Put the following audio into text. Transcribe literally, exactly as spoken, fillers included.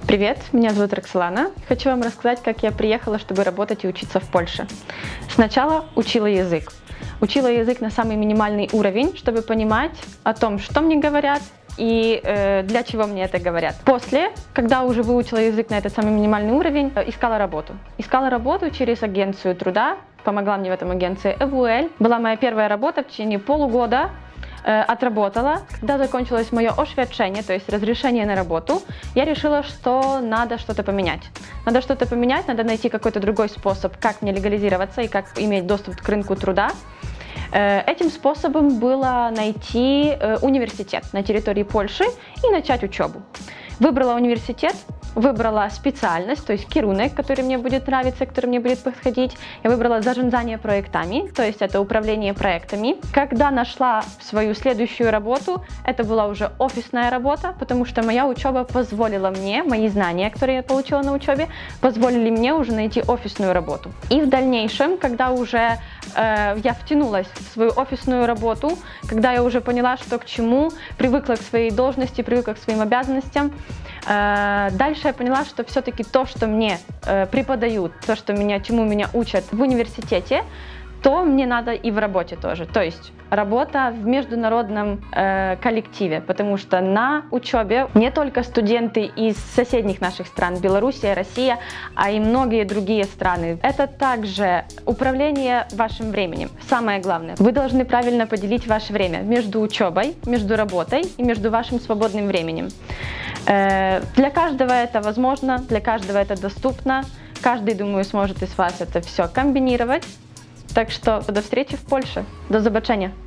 Привет, меня зовут Роксолана. Хочу вам рассказать, как я приехала, чтобы работать и учиться в Польше. Сначала учила язык. Учила язык на самый минимальный уровень, чтобы понимать о том, что мне говорят и э, для чего мне это говорят. После, когда уже выучила язык на этот самый минимальный уровень, э, искала работу. Искала работу через агенцию труда. Помогла мне в этом агенция и ви эл. Была моя первая работа в течение полугода. Отработала. Когда закончилось мое освящение, то есть разрешение на работу, я решила, что надо что-то поменять. Надо что-то поменять, надо найти какой-то другой способ, как мне легализироваться и как иметь доступ к рынку труда. Этим способом было найти университет на территории Польши и начать учебу. Выбрала университет, выбрала специальность, то есть кируnek, который мне будет нравиться, который мне будет подходить. Я выбрала зарządzanie проектами, то есть это управление проектами. Когда нашла свою следующую работу, это была уже офисная работа, потому что моя учеба позволила мне, мои знания, которые я получила на учебе, позволили мне уже найти офисную работу. И в дальнейшем, когда уже э, я втянулась в свою офисную работу, когда я уже поняла, что к чему, привыкла к своей должности, привыкла к своим обязанностям, э, дальше я поняла, что все-таки то, что мне э, преподают, то, что меня, чему меня учат в университете, то мне надо и в работе тоже. То есть работа в международном э, коллективе, потому что на учебе не только студенты из соседних наших стран, Белоруссия, Россия, а и многие другие страны. Это также управление вашим временем. Самое главное, вы должны правильно поделить ваше время между учебой, между работой и между вашим свободным временем. Э, для каждого это возможно, для каждого это доступно. Каждый, думаю, сможет из вас это все комбинировать. Так что до встречи в Польше. До zobaczenia.